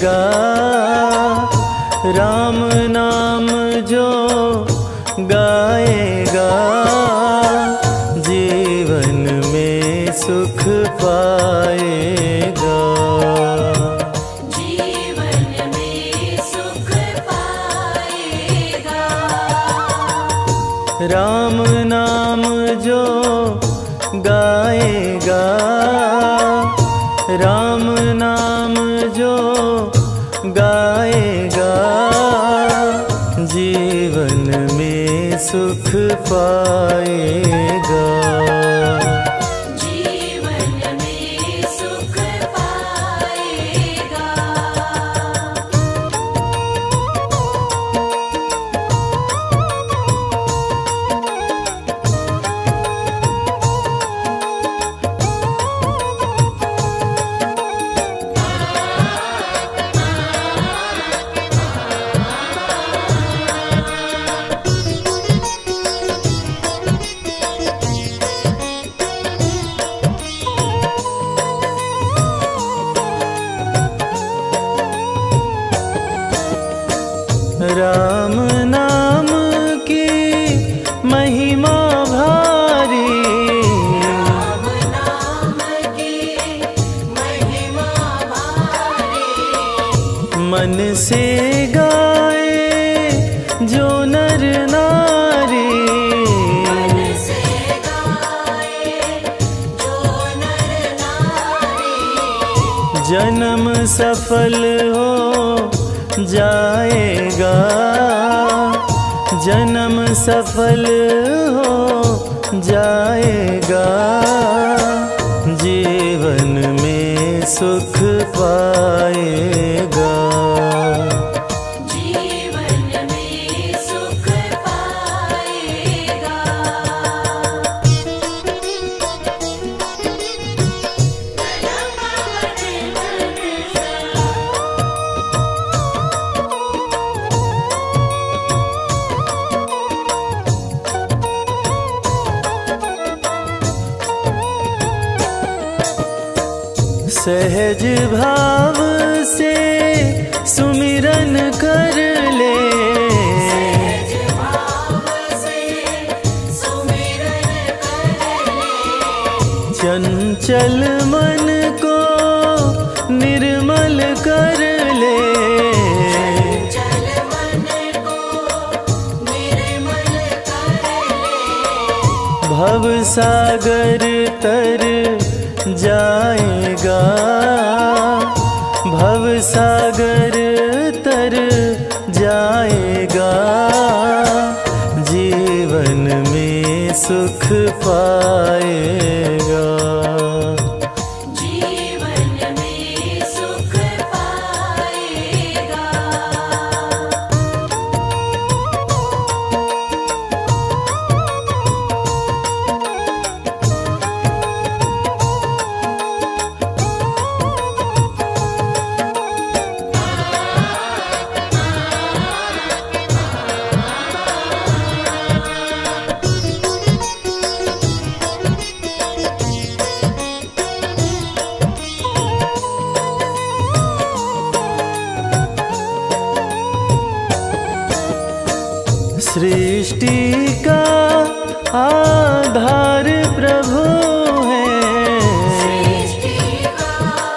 गाएगा, राम नाम जो गाएगा, जीवन में सुख पाएगा। जीवन में सुख पाएगा। राम नाम जो गाएगा, राम नाम जो गाएगा, जीवन में सुख पाएगा। जीवन में सुख पाएगा। राम नाम की महिमा भारी, राम नाम की महिमा भारी। मन से गाए जो नर नारी, मन से गाए जो नर नारी। जन्म सफल हो जाएगा, जन्म सफल हो जाएगा, जीवन में सुख पाएगा। जीवन में सुख पाएगा। सहज भाव से सुमिरन कर ले, सहज भाव से सुमिरन कर ले। चंचल मन को निर्मल कर ले, चंचल मन को निर्मल कर ले। भव सागर तर जाएगा, भव सागर तर जाएगा, जीवन में सुख पाएगा। जीवन में सुख पाएगा। सृष्टि का आधार प्रभु है, सृष्टि का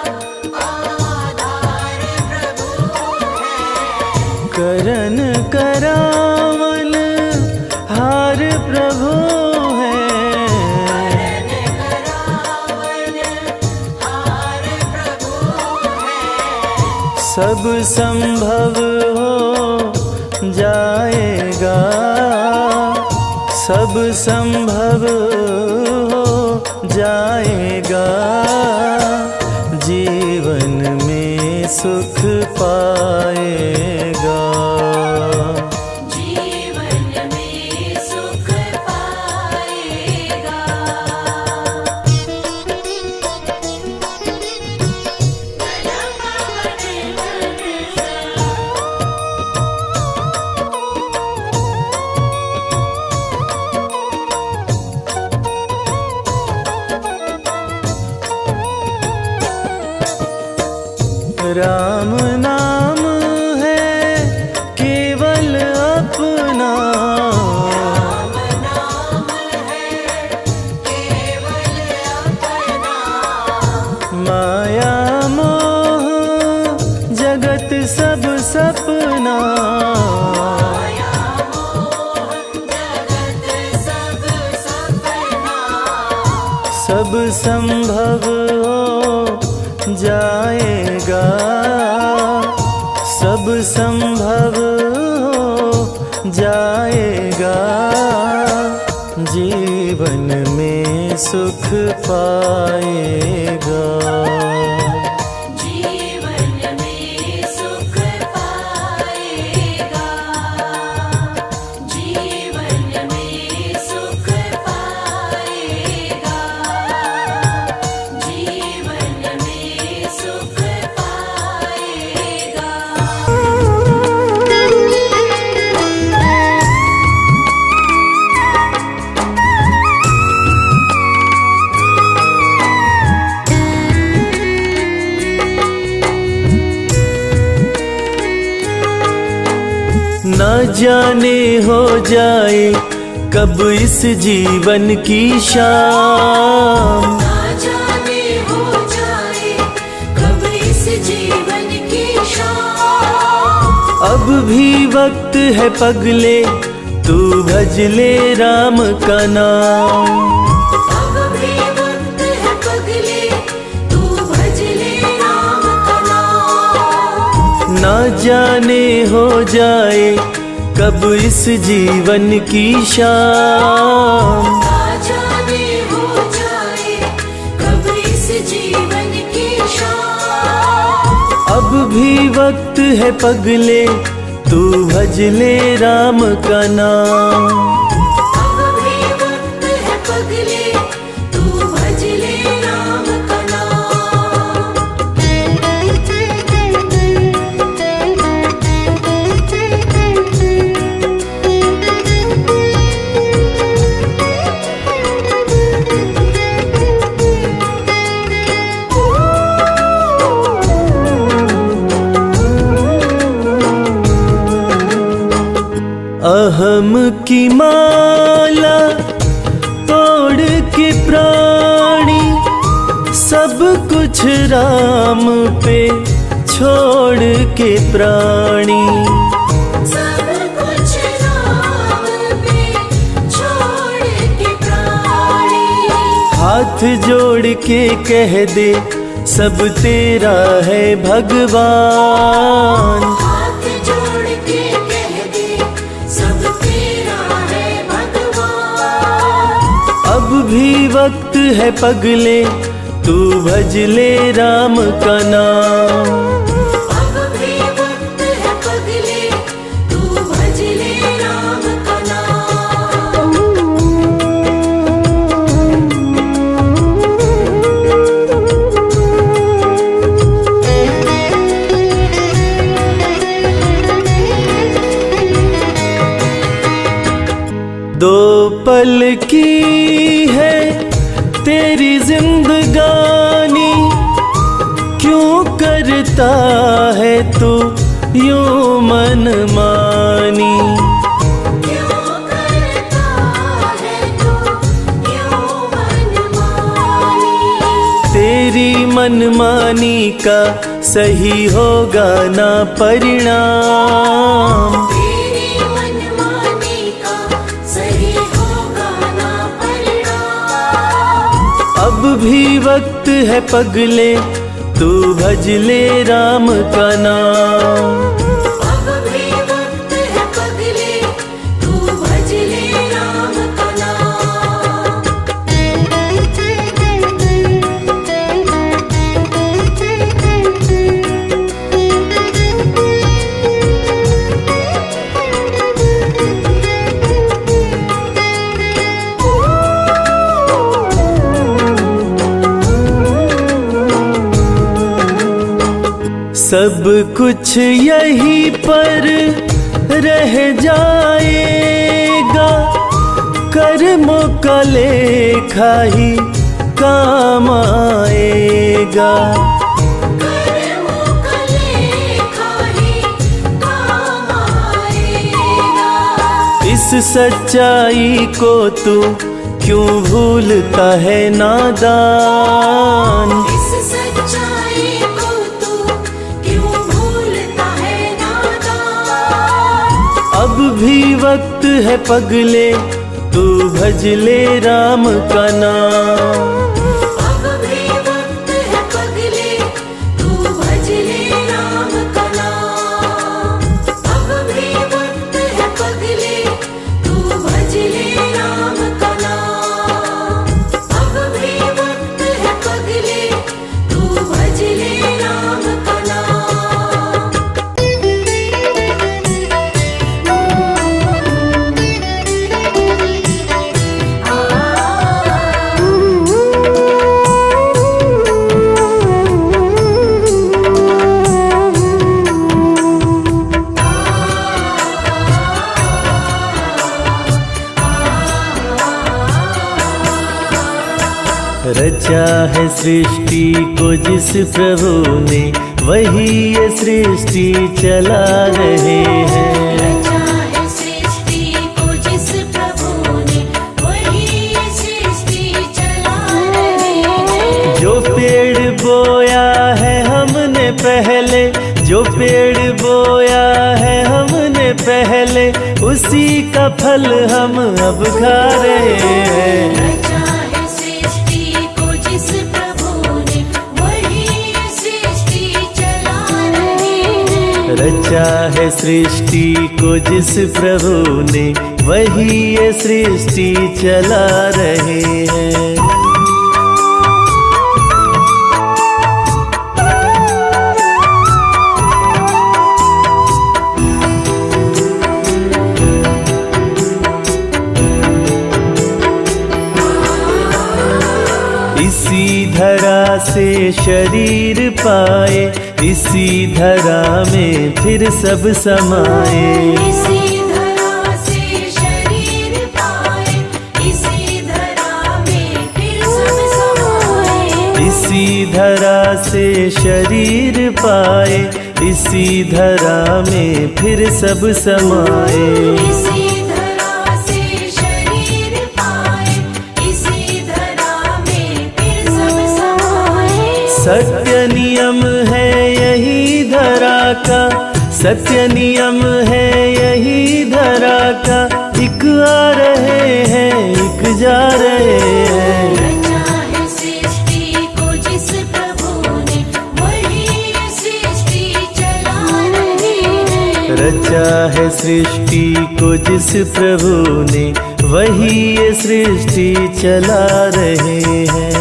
आधार प्रभु है। करन करावन हार प्रभु है, करन करावन हार प्रभु है। सब संभव हो जाएगा, सब संभव हो जाएगा, जीवन में सुख पाएगा। जीवन में सुख पाएगा। राम नाम जगत सब सपना, माया मोह जगत सब सपना, सब संभव हो जाएगा, सब संभव हो जाएगा। जीवन में सुख पाएगा, जीवन में सुख पाएगा, जीवन में सुख पाएगा, जीवन में सुख पाएगा। न जाने हो जाए कब इस जीवन की शाम, ना जाने हो जाए कब इस जीवन की शाम, अब भी वक्त है पगले तू भज ले राम का नाम। अब भी वक्त है पगले तू भज ले राम का नाम। न जाने हो जाए कब इस जीवन की शाम, ना जाने हो जाए कब इस जीवन की शाम, अब भी वक्त है पगले तू भज ले राम का नाम। अब भी वक्त है पगले तू भज ले राम का नाम। अहम की माला तोड़ के प्राणी सब कुछ राम पे छोड़ के प्राणी, सब कुछ राम पे छोड़ के प्राणी, हाथ जोड़ के कह दे सब तेरा है भगवान। हाथ जोड़ के कह दे सब तेरा है भगवान। अब भी वक्त है पगले तू भज ले राम का नाम। अब भी वक्त है पगले तू भज ले राम का नाम। दो पल की है तेरी जिंदगानी, क्यों करता है तू यूं मनमानी। क्यों करता है तू यूं मनमानी। तेरी मनमानी का सही होगा ना परिणाम। तेरी मनमानी का सही होगा ना परिणाम। अब भी वक्त है पगले तू भज ले राम का नाम। अब भी वक्त है पगले तू भज ले राम का नाम। सब कुछ यहीं पर रह जाएगा, कर्मों का लेखा ही काम आएगा। कर्मों का लेखा ही काम आएगा। इस सच्चाई को तू क्यों भूलता है नादान। इस सच्चाई को तू क्यों भूलता अब भी वक्त है पगले, तू भज ले राम का नाम। अब भी वक्त है पगले, तू भज ले राम का नाम। अब भी वक्त है पगले, तू भज ले राम का नाम। अब भी वक्त है पगले, तू भज ले राम का नाम। रचा है सृष्टि को जिस प्रभु ने, वही ये सृष्टि चला रहे हैं। रचा है सृष्टि को जिस प्रभु ने, वही ये सृष्टि चला रहे हैं। जो पेड़ बोया है हमने पहले, जो पेड़ बोया है हमने पहले, उसी का फल हम अब खा रहे हैं। रचा है सृष्टि को जिस प्रभु ने, वही ये सृष्टि चला रहे हैं। रचा है सृष्टि को जिस प्रभु ने, वही ये सृष्टि चला रहे हैं। इसी धरा से शरीर पाए, इसी धरा में फिर सब समाए। इसी धरा से शरीर पाए, इसी धरा में फिर सब समाए। इसी धरा से शरीर पाए, इसी धरा में फिर सब समाए। इसी धरा से शरीर पाए, इसी धरा में फिर सब समाए। सत्य नियम है यही धरा का, सत्य नियम है यही धरा का। एक आ रहे हैं, एक जा रहे हैं। रचा है सृष्टि को जिस प्रभु ने, वही ये सृष्टि चला रहे हैं। रचा है सृष्टि को जिस प्रभु ने, वही ये सृष्टि चला रहे हैं।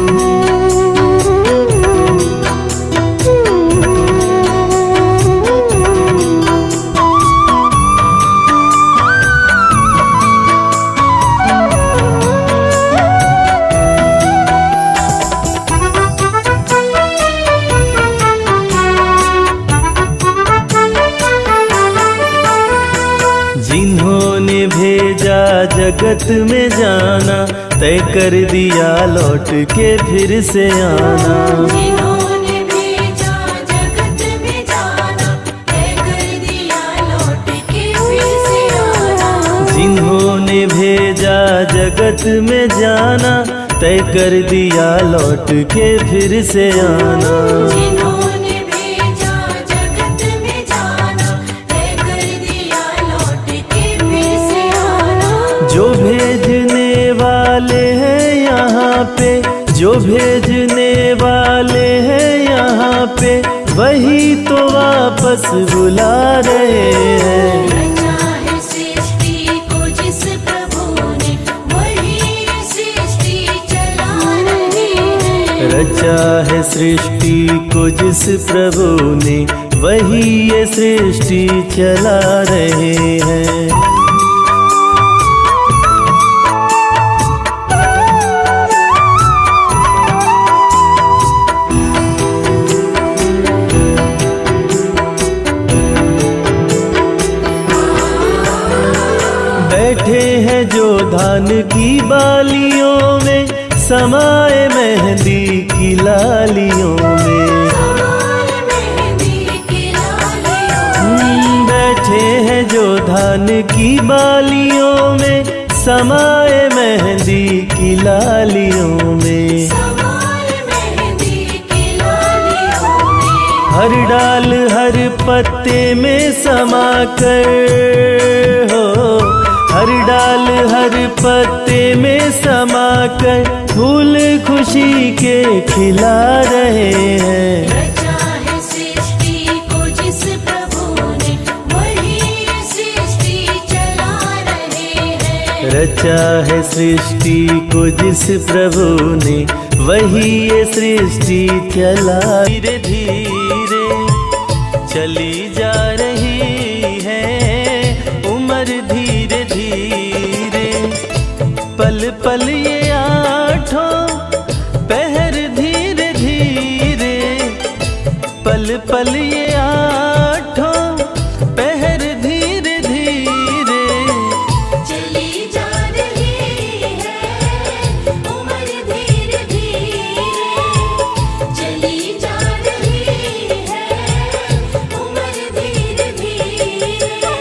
जिन्होंने भेजा जगत में जाना, तय कर दिया लौट के फिर से आना। जिन्होंने भेजा जगत में जाना, तय कर दिया लौट के फिर से आना। जिन्होंने भेजा जगत में जाना, तय कर दिया लौट के फिर से आना। जिन्होंने भेजा जगत में जाना, तय कर दिया लौट के फिर से आना। जो भेजने वाले हैं यहाँ पे, जो भेजने वाले हैं यहाँ पे, वही तो वापस बुला रहे हैं। रचा है सृष्टि को जिस प्रभु ने, वही ये सृष्टि चला रहे हैं। रचा है सृष्टि को जिस प्रभु ने, वही ये सृष्टि चला रहे हैं। बैठे हैं जो धान की बालियों में, समाए मेहंदी की लालियों में। समाए मेहंदी की लालियों। बैठे हैं जो धान की बालियों में, समाए मेहंदी की लालियों में। समाए मेहंदी की लालियों में। हर डाल हर पत्ते में समा कर हो, हर डाल हर पत्ते में समा कर फूल खुशी के खिला रहे हैं। रचा है सृष्टि को जिस प्रभु ने, वही ये सृष्टि चला रहे हैं। रचा है सृष्टि को जिस प्रभु ने, वही ये सृष्टि चला। धीरे धीरे चली जा रही है उम्र, धीरे धीरे पल पल ये आठों पहर, धीरे धीरे पल पल ये आठों पहर, धीरे धीरे चली जा रही है उम्र, धीरे धीरे चली जा रही है उम्र, धीरे धीरे।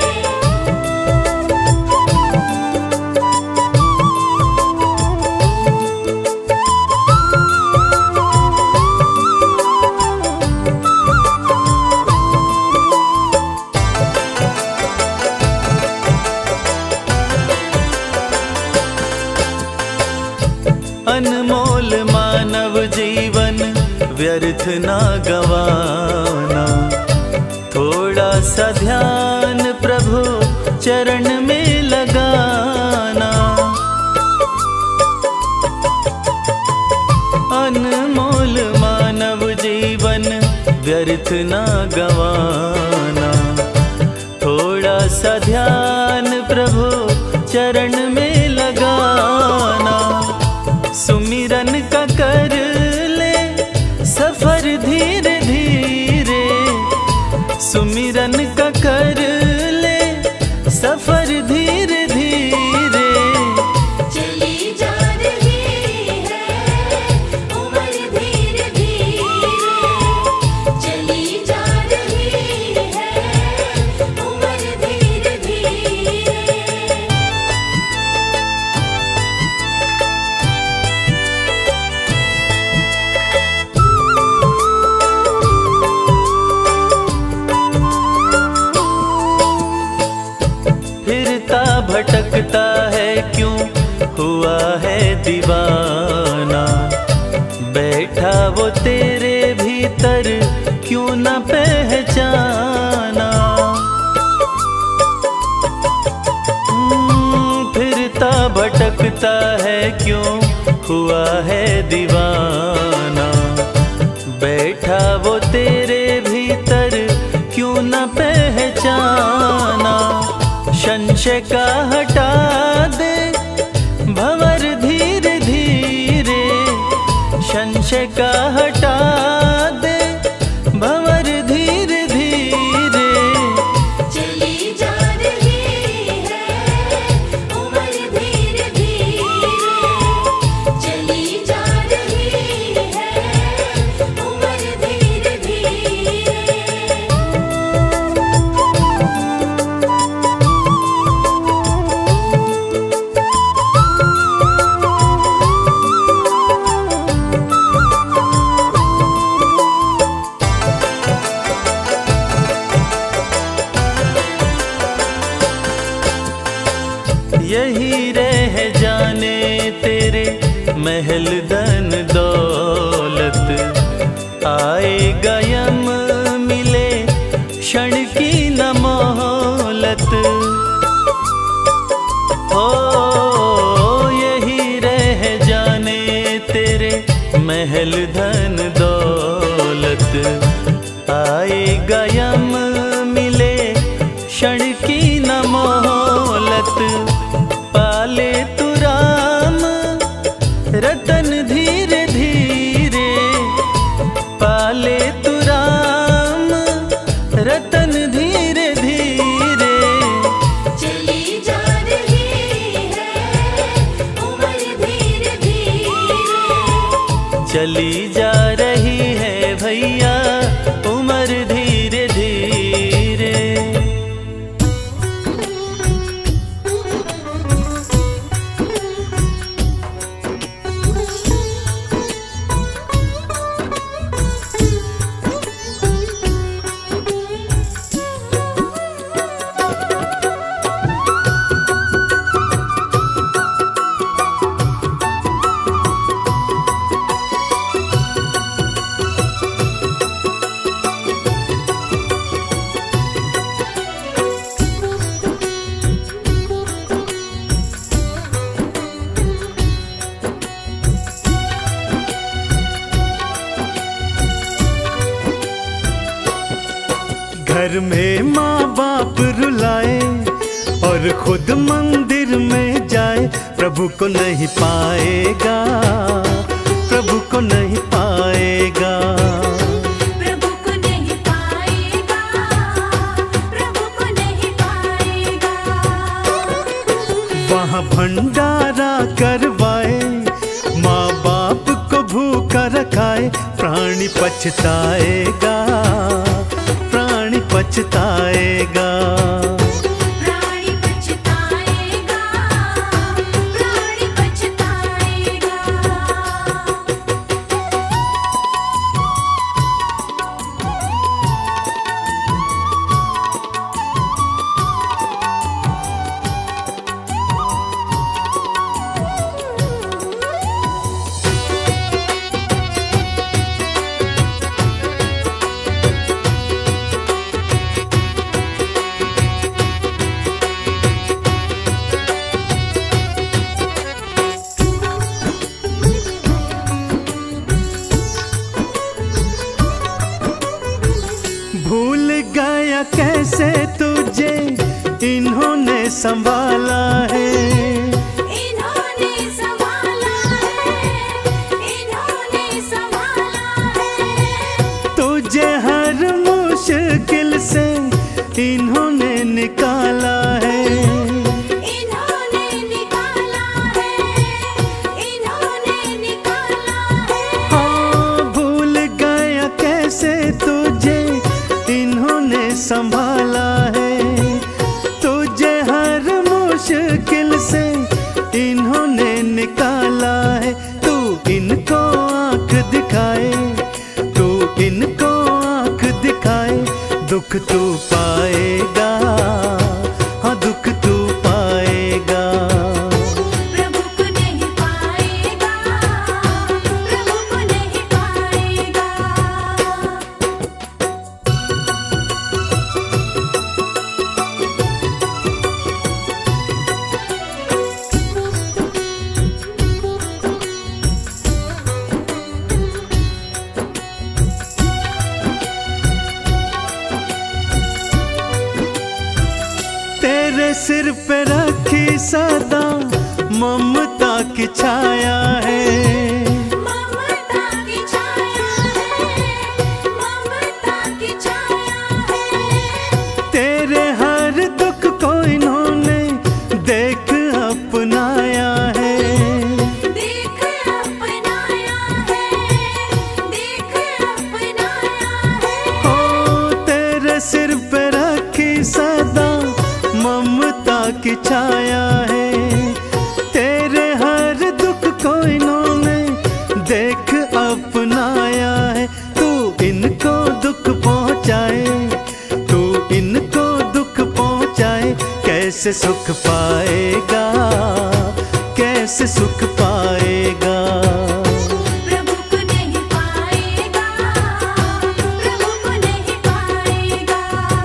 अनमोल मानव जीवन व्यर्थ ना गवाना, थोड़ा सा ध्यान प्रभु चरण में लगाना। अनमोल मानव जीवन व्यर्थ ना गवाना, थोड़ा सा ध्यान प्रभु चरण में लगाना। सुमिरन का कर ले सफर, धीरे धीरे सुमिरन का कर ले सफर, धीरे धीरे चली जा रही है उम्र, धीरे धीरे चली जा रही है उम्र, धीरे धीरे। फिरता भटकता है क्यों हुआ है दीवाना, बैठा वो तेरे भीतर क्यों न पहचाना। फिरता भटकता है क्यों हुआ है दीवाना, बैठा वो तेरे भीतर क्यों न पहचाना। संशय का हटा दे भंवर, धीरे धीरे संशय का हटा दे भंवर, धीरे धीरे चली जा रही है उम्र, धीरे धीरे चली जा रही है उम्र, धीरे धीरे। यही रह जाने तेरे महल धन दौलत, आएगा यम मिले क्षण की न मोहलत। हो यही रह जाने तेरे महल धन दौलत, आएगा यम मिले क्षण की न मोहलत। पाले तू राम रतन, धीरे धीरे पाले तू राम रतन, धीरे धीरे चली जा रही है उम्र, धीरे धीरे चली जा रही है भैया उम्र, धीरे धीरे। घर में माँ बाप रुलाए और खुद मंदिर में जाए, प्रभु को नहीं पाएगा, प्रभु को नहीं पाएगा। प्रभु को नहीं पाएगा, प्रभु को नहीं पाएगा। वहाँ भंडारा करवाए, माँ बाप को भूखा रखाए, प्राणी पछताएगा, प्राणी पछताएगा। प्राणी पछताएगा, प्राणी पछताएगा। भूल गया कैसे तुझे इन्होंने संभाला है, इन्होंने संभाला है, इन्होंने संभाला है। तुझे हर मुश्किल से इन्होंने निकाला है, इन्होंने निकाला है, इन्होंने निकाला है। हाँ भूल गया कैसे तुझे इन्होंने संभाला है, तुझे हर मुश्किल से इन्होंने निकाला है। तू इनको आँख दिखाए, तू इनको आँख दिखाए, दुख तू पाएगा, हाँ दुख तू पाएगा। प्रभु को नहीं पाएगा, प्रभु को नहीं पाएगा। तेरे सिर पे रखी सदा ममता की छाया है, ममता की छाया है, ममता की छाया है। तेरे हर दुख को इन्होंने देख अपनाया है, देख अपनाया है, देख अपनाया है। हो तेरे सिर पे रखी सदा ममता की छाया है, तेरे हर दुख को इन्होंने देख अपनाया है। तू इनको दुख पहुँचाए, तू इनको दुख पहुँचाए, कैसे सुख पाएगा, कैसे सुख पाएगा। प्रभु को नहीं पाएगा, प्रभु को नहीं पाएगा।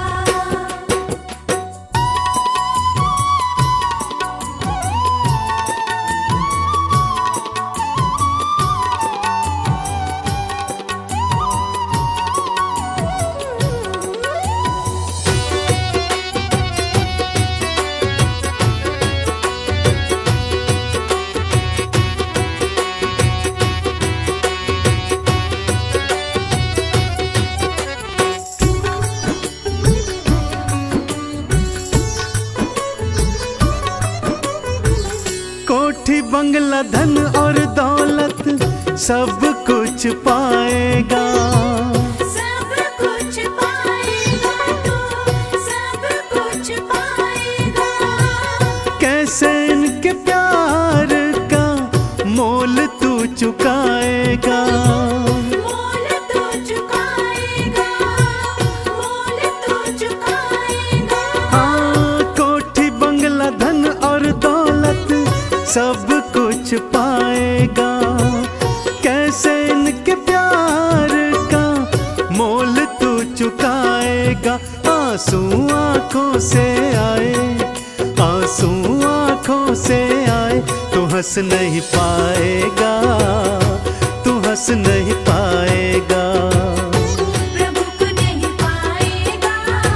कोठी बंगला धन और दौलत सब कुछ पाएगा, सब कुछ पाएगा तू, सब कुछ पाएगा। कैसे इनके प्यार का मोल तू चुकाएगा, मोल तू चुकाएगा, मोल तू चुकाएगा। हाँ कोठी बंगला धन और दौलत सब कुछ पाएगा, कैसे इनके प्यार का मोल तू चुकाएगा। आंसू आंखों से आए, आंसू आंखों से आए, तू हंस नहीं पाएगा, तू हंस नहीं पाएगा। प्रभु को नहीं पाएगा,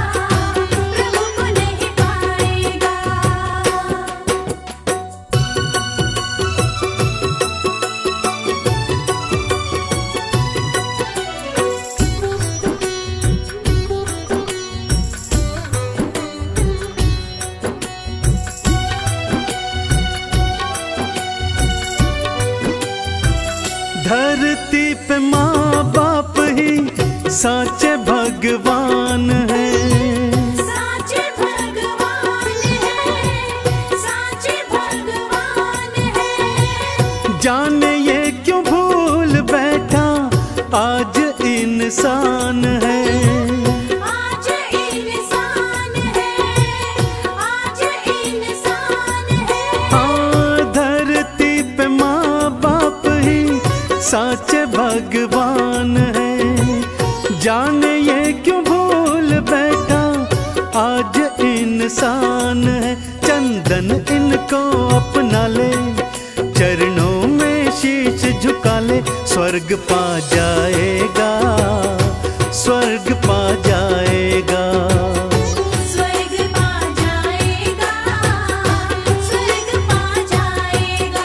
पे माँ बाप ही साचे भगवान है। साचे भगवान है, साचे भगवान है। जाने ये क्यों भूल बैठा आज इंसान है। आज इंसान है, आज इंसान है। हाँ, धरती पे माँ बाप ही साचे भगवान है। जाने ये क्यों भूल बैठा आज इंसान है। चंदन इनको अपना ले, चरणों में शीश झुका ले, स्वर्ग पा जाएगा, स्वर्ग पा जाएगा। स्वर्ग पा जाएगा, स्वर्ग पा जाएगा।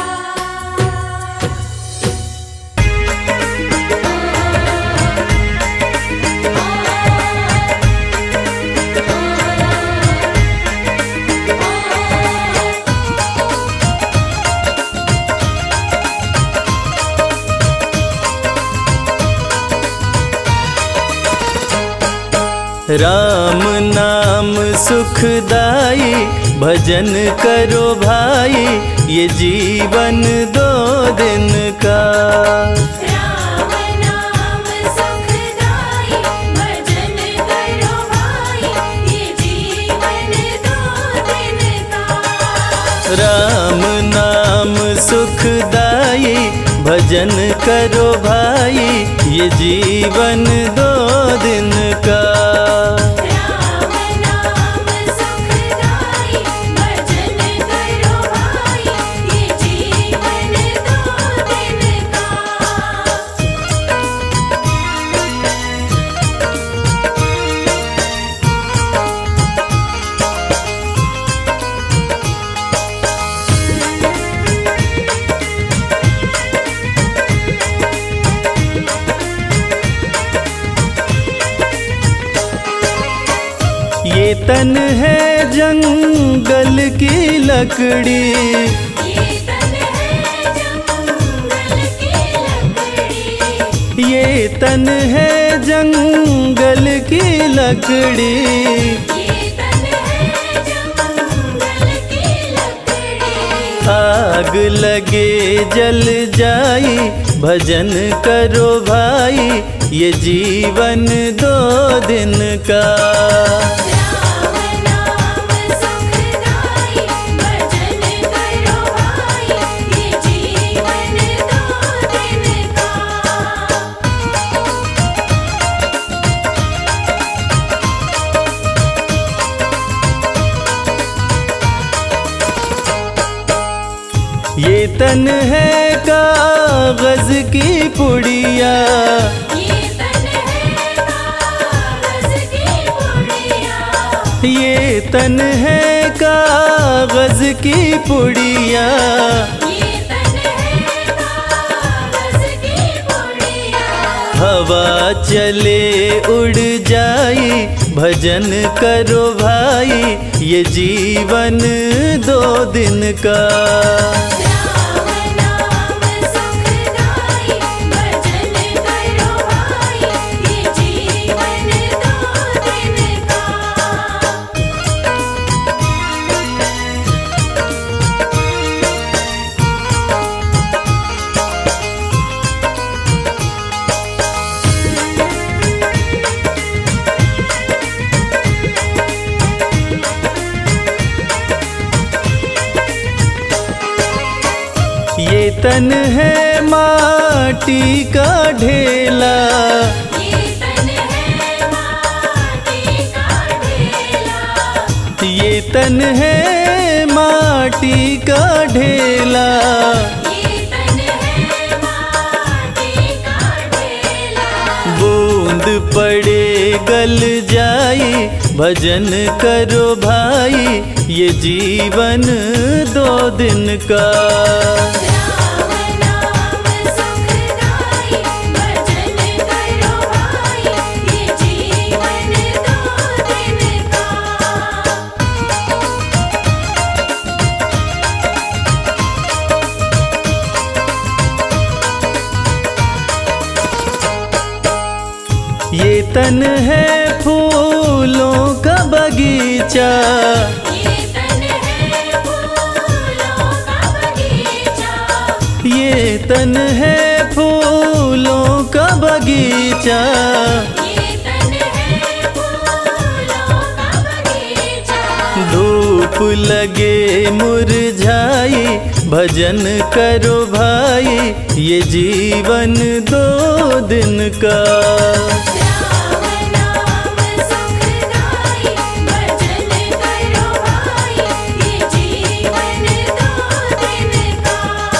राम नाम सुखदाई, भजन करो भाई, ये जीवन 2 दिन का। राम नाम सुखदाई, भजन करो भाई, ये जीवन 2 दिन का। राम नाम सुखदाई, भजन करो भाई, ये जीवन 2 दिन का। राम नाम सुखदाई, भजन करो भाई, ये जीवन 2 दिन का। ये तन है जंगल की लकड़ी, ये तन है जंगल की लकड़ी। ये तन है जंगल की लकड़ी। ये तन है जंगल की लकड़ी। आग लगे जल जाई, भजन करो भाई, ये जीवन 2 दिन का। राम नाम सुखदाई, भजन करो भाई, ये जीवन 2 दिन का। ये तन है कागज की पुड़िया, ये तन है कागज की पुड़िया। ये तन है कागज की पुड़िया। ये तन है कागज की पुड़िया। हवा चले उड़ जाई, भजन करो भाई, ये जीवन 2 दिन का। राम नाम सुखदाई, भजन करो भाई, ये जीवन 2 दिन का। ये तन है माटी का ढेला, ये तन है माटी का ढेला। ये तन है माटी का ढेला। ये तन है माटी का ढेला। बूंद पड़े गल जाई, भजन करो भाई, ये जीवन 2 दिन का। राम नाम सुखदाई, भजन करो भाई, ये जीवन 2 दिन का। तन है फूलों का बगीचा, ये तन है फूलों का बगीचा, ये तन है फूलों का बगीचा। ये तन है फूलों का बगीचा। धूप लगे मुरझाई, भजन करो भाई, ये जीवन 2 दिन का। राम नाम सुखदाई, भजन करो भाई, ये जीवन 2 दिन का।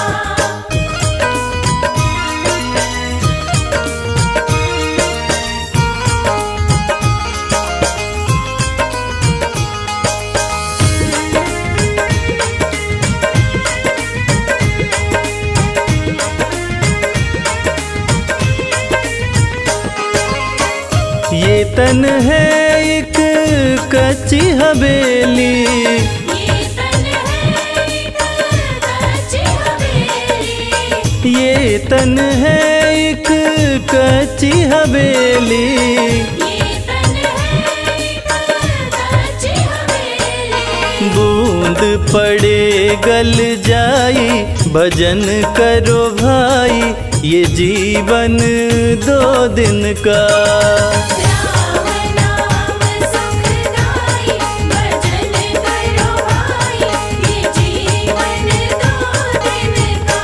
ये तन है एक कच्ची हवेली, ये तन है एक कच्ची हवेली, ये तन है एक कच्ची हवेली। ये तन है एक कच्ची हवेली। बूंद पड़े गल जाई, भजन करो भाई, ये जीवन 2 दिन का। राम नाम सुखदाई, भजन करो भाई, ये जीवन 2 दिन का।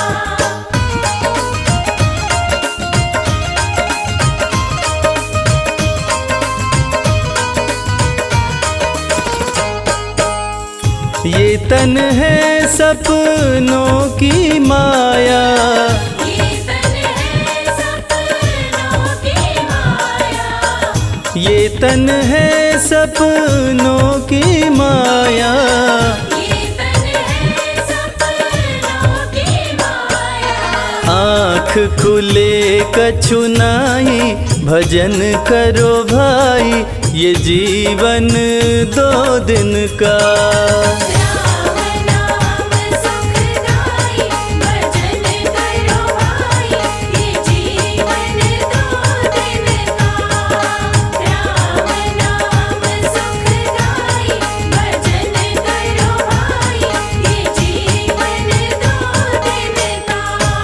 ये तन है सपनों की माया, ये तन है सपनों की माया, ये तन है सपनों की माया। ये तन है सपनों की माया। आँख खुले कछु नाही, भजन करो भाई, ये जीवन 2 दिन का। राम नाम सुखदाई, भजन करो भाई, ये जीवन 2 दिन का। राम नाम सुखदाई, भजन करो भाई, ये जीवन 2 दिन का।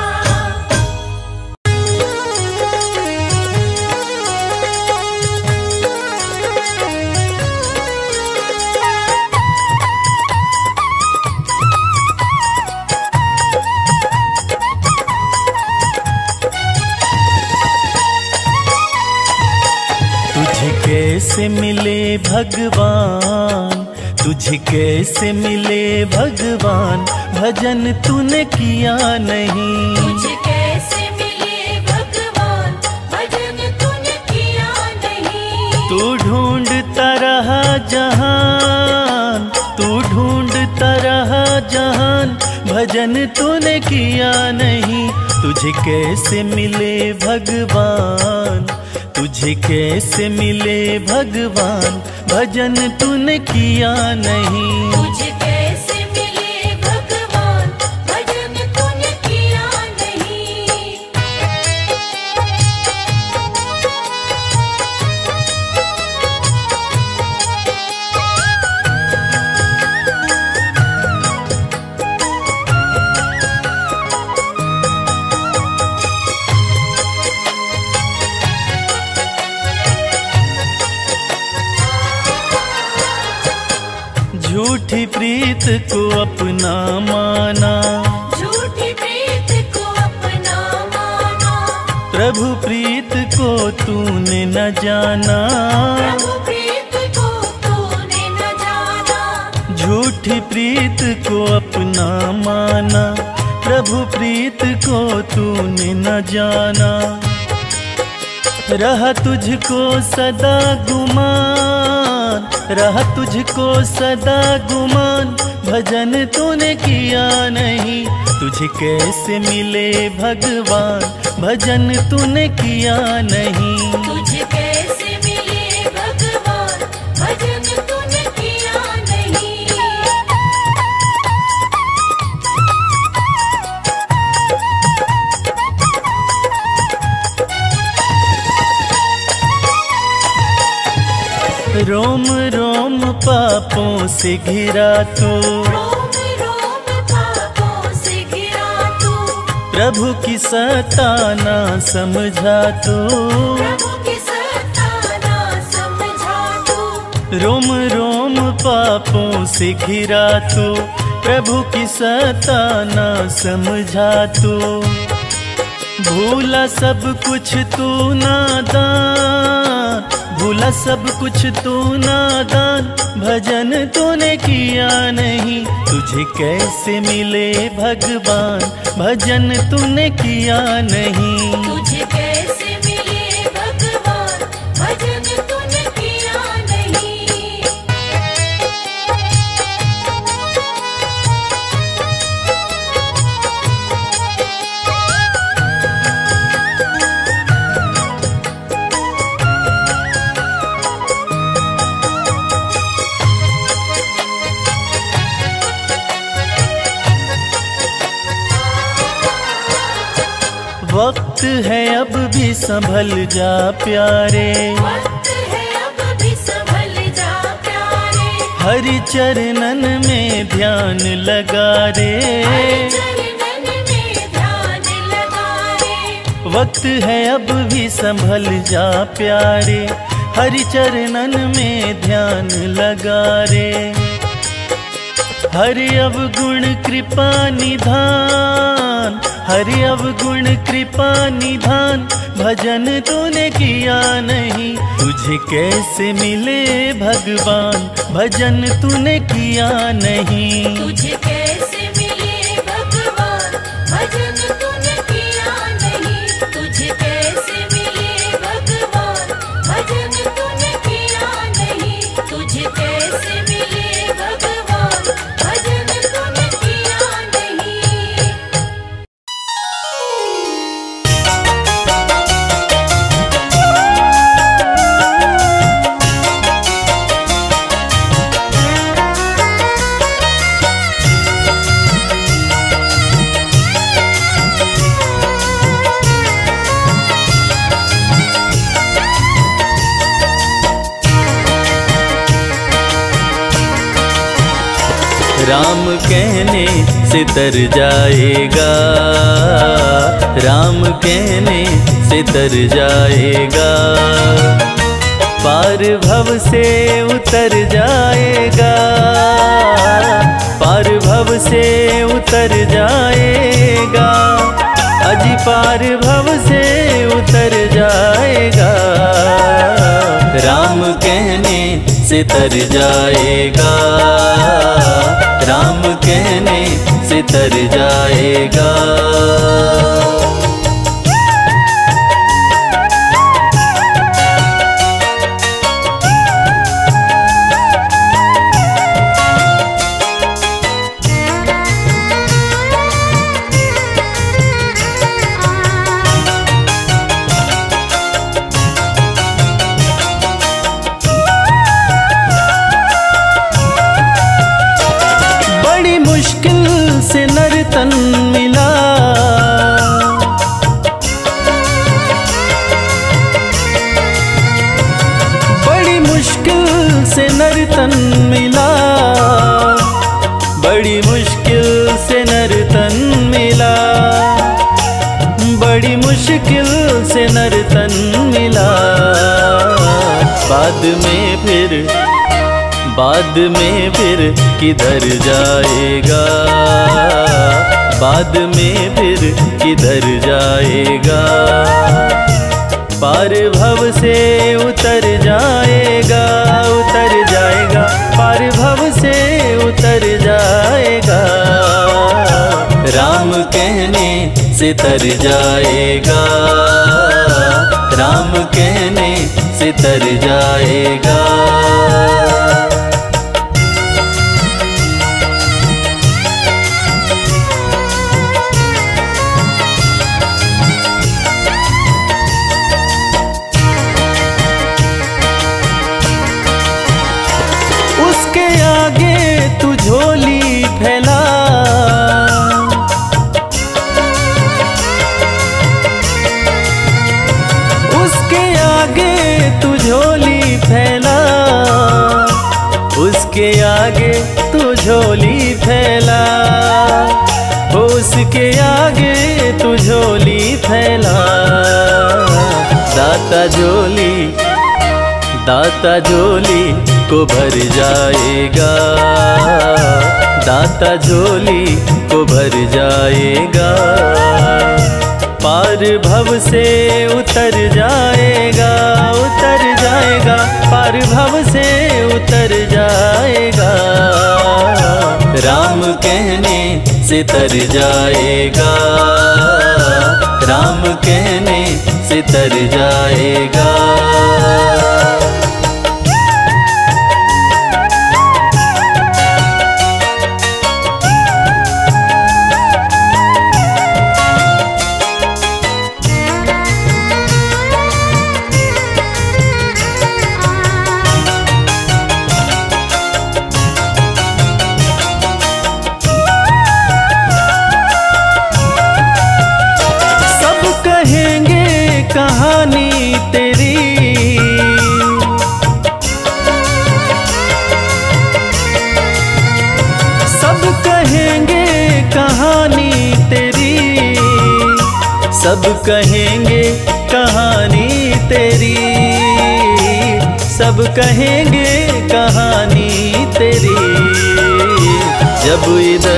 तुझे कैसे मिले भगवान, तुझे कैसे मिले भगवान, भजन तूने किया नहीं। तुझे कैसे मिले भगवान, भजन तूने किया नहीं। तू ढूंढता रहा जहान, तू ढूंढता रहा जहान, भजन तूने किया नहीं। तुझे कैसे मिले भगवान, तुझे कैसे मिले भगवान, भजन तूने किया नहीं। तुझे कैसे मिले भगवान, भजन तूने किया नहीं। झूठी प्रीत को अपना माना, झूठी प्रीत को अपना माना, प्रभु प्रीत को तूने न जाना। प्रभु प्रीत को तूने न जाना। झूठी प्रीत को अपना माना, प्रभु प्रीत को तूने न जाना। रहा तुझको सदा गुमान, रहा तुझको सदा गुमान, भजन तूने किया नहीं। तुझे कैसे मिले भगवान, भजन तूने किया नहीं। तुझे कैसे मिले भगवान, भजन तूने किया नहीं। रोम पापों से घिरा तू, रोम रोम पापों से घिरा तू, प्रभु की सत्ता ना समझा तू, प्रभु की सत्ता ना समझा तू। रोम रोम पापों से घिरा तू, प्रभु की सत्ता ना समझा तू। भूला सब कुछ तू नादान, भूला सब कुछ तू नादान, भजन तूने किया नहीं, तुझे कैसे मिले भगवान, भजन तूने किया नहीं। तुझे कैसे मिले भगवान, भजन तूने किया नहीं। वक्त है अब भी संभल जा प्यारे, वक्त है अब भी संभल जा प्यारे, हरि चरणन में ध्यान लगा रे। चरणन में ध्यान लगा रे। वक्त है अब भी संभल जा प्यारे, हरि चरणन में ध्यान लगा रे। हरि अवगुण कृपा निधान, हरि अवगुण कृपा निधान, भजन तूने किया नहीं, तुझे कैसे मिले भगवान, भजन तूने किया नहीं। तुझे कैसे मिले भगवान, भजन तूने किया नहीं। तुझे कैसे मिले भगवान, भजन तूने किया नहीं। तुझे कैसे मिले भगवान, भजन तूने किया नहीं। राम कहने से तर जाएगा, राम कहने से तर जाएगा, पार भव से उतर जाएगा, पार भव से उतर जाएगा, अजी पार भव से उतर जाएगा। राम कहने से तर जाएगा, राम कहने से तर जाएगा। से नर तन मिला, बड़ी मुश्किल से नर तन मिला, बड़ी मुश्किल से नर तन मिला, बड़ी मुश्किल से नर तन मिला। बाद में फिर किधर जाएगा, बाद में फिर किधर जाएगा, पार भव से उतर जाएगा, उतर जाएगा, पार भव से उतर जाएगा। राम कहने से तर जाएगा, राम कहने से तर जाएगा। उसके आगे तू झोली फैला, उसके आगे तू झोली फैला, आगे तू झोली फैला, हो उसके आगे तू झोली फैला। दाता झोली को भर जाएगा, दाता झोली को भर जाएगा। पार भव से उतर जाएगा, उतर जाएगा, पार भव से उतर जाएगा। राम कहने से तर जाएगा, राम कहने से तर जाएगा। कहानी तेरी, सब कहेंगे कहानी तेरी, सब कहेंगे कहानी तेरी, सब कहेंगे कहानी तेरी। जब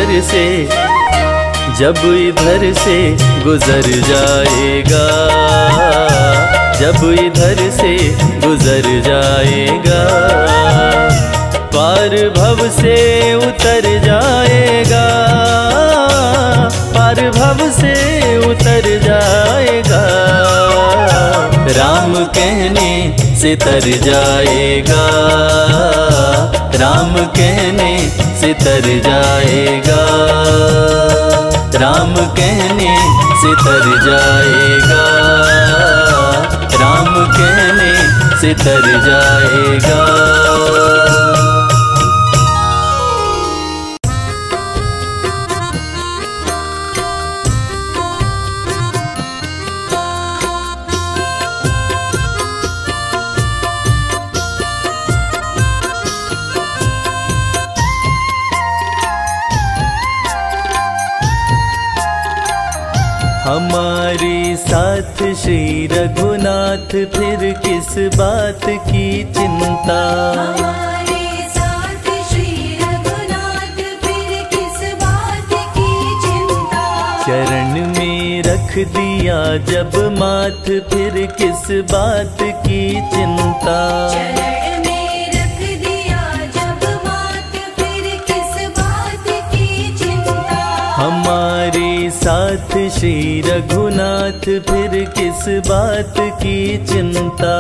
इधर से गुजर जाएगा, जब इधर से गुजर जाएगा। पार भव से उतर जाएगा, पार भव से उतर जाएगा। राम कहने से तर जाएगा, राम कहने से तर जाएगा, राम कहने से तर जाएगा, राम कहने से तर जाएगा। हमारे साथ श्री रघुनाथ फिर किस बात की चिंता, हमारे साथ श्री रघुनाथ फिर किस बात की चिंता। चरण में रख दिया जब माथ फिर किस बात की चिंता, चरण में रख दिया जब माथ फिर किस बात की चिंता। हमारे साथ श्री रघुनाथ फिर किस बात की चिंता।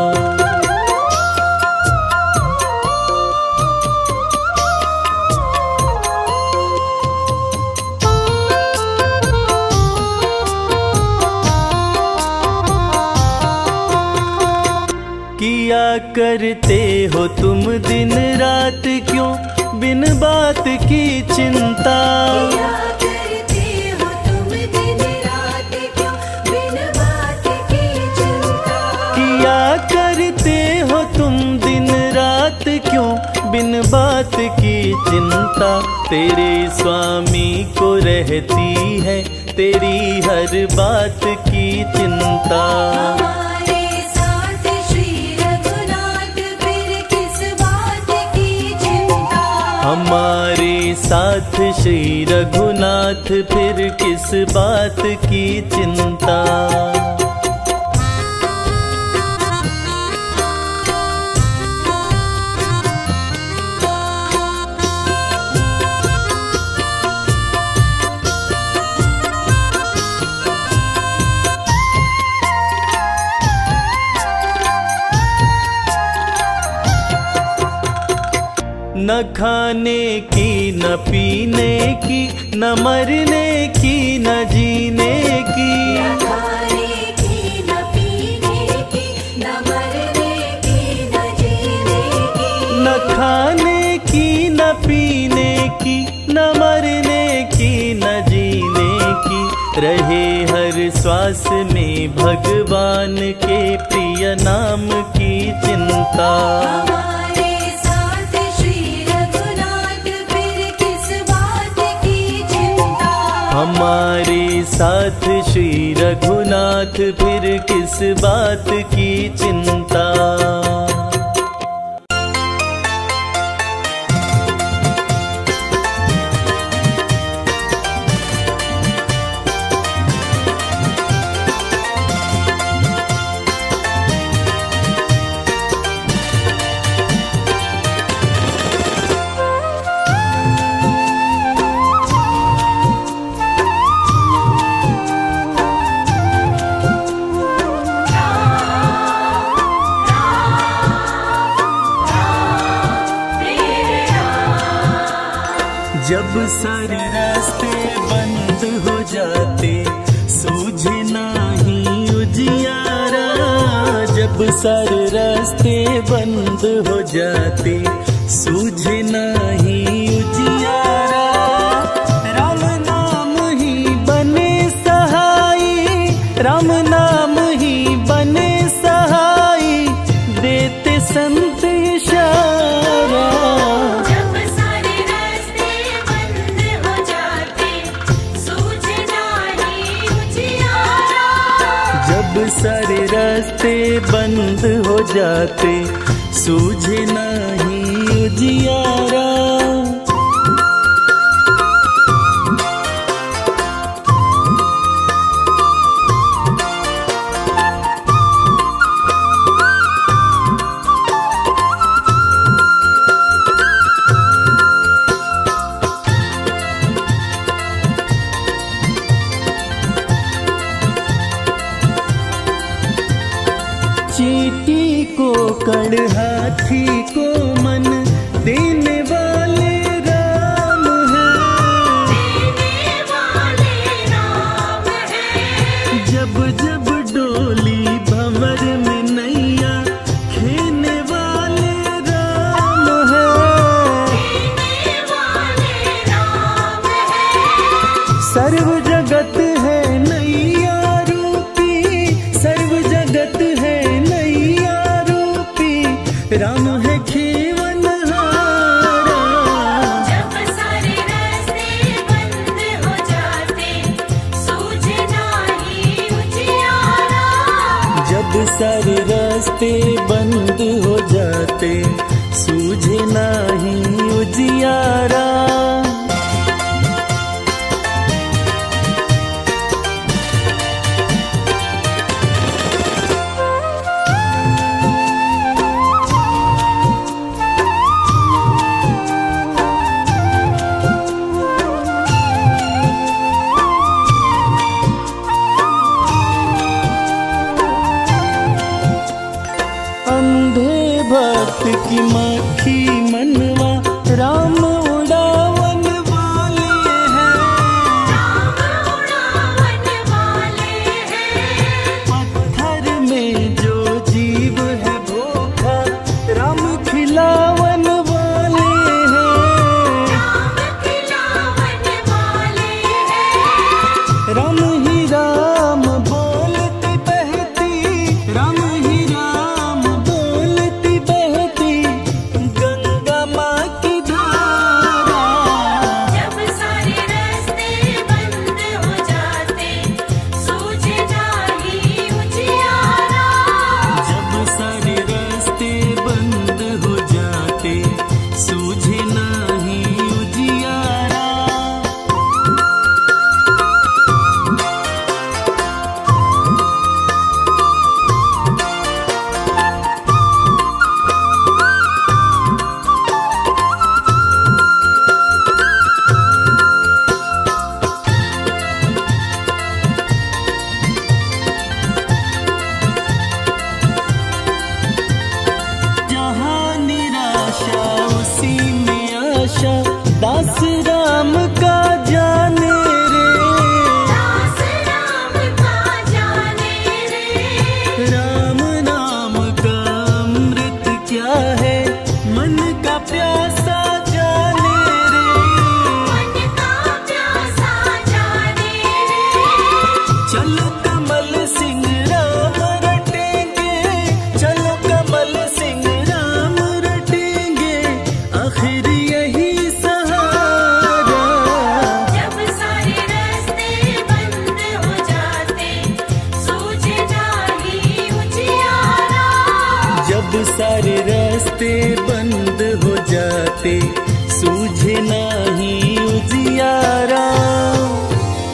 किया करते हो तुम दिन रात क्यों बिन बात की चिंता, किया करते हो तुम दिन रात क्यों बिन बात की चिंता। तेरे स्वामी को रहती है तेरी हर बात की चिंता। हमारे साथ श्री रघुनाथ फिर किस बात की चिंता। हमारे साथ श्री रघुनाथ फिर किस बात की चिंता। न खाने की न पीने की न मरने की न जीने की, न खाने की न पीने की न मरने की न जीने की। न खाने की न पीने की न मरने की न जीने की। रहे हर श्वास में भगवान के प्रिय नाम की चिंता। हमारे साथ श्री रघुनाथ हमारे साथ श्री रघुनाथ फिर किस बात की चिंता। जब सारे रास्ते बंद हो जाते सूझे नहीं उजियारा, जब सारे रास्ते बंद हो जाते सूझे नहीं उजियारा। राम नाम ही बने सहाई, राम नाम ही बने सहाई, देते संत इशारा। जब सारे रास्ते बंद हो जाते सूझे नहीं उजियारा। चींटी को कड़ हाथी को मन देने वाले राम हैं, देने वाले राम हैं। जब जब डोली भंवर में नैया खेने वाले राम हैं, देने वाले राम हैं। सर्व जगत है नैया रूपी, सर्व जगत है राम है खेवनहारा। जब सारे रास्ते बंद हो जाते सूझे नहीं उजियारा, जब सारे रास्ते बंद हो जाते सूझे नहीं उजियारा। भक्त की मक्खी मनवा राम उड़ावन वाले हैं, राम उड़ावन वाले हैं। पत्थर में जो जीव है भूखा राम खिलावन वाले हैं, राम खिलावन वाले हैं। राम ही राम बोलती बहती, राम ही राम बोलती बहती गंगा माँ की धारा। जब सारे रास्ते बंद हो जाते सूझे नहीं उजियारा, जब सारे रास्ते बंद हो जाते सूझे नहीं उजियारा। जहाँ निराशा उसी में आशा, दास राम का जाने रे, दास राम का जाने रे। राम नाम का अमृत क्या है मन का प्यासा जाने रे। मन का प्यासा जाने रे। चलो कमल सिंह राम रटेंगे, चलो कमल सिंह राम रटेंगे, आखिर यही सहारा। जब सारे रास्ते जाते सूझे ना